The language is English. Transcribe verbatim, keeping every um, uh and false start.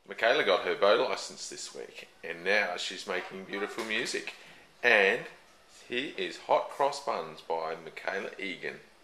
Michaela got her bow license this week, and now she's making beautiful music. And here is Hot Cross Buns by Michaela Egan.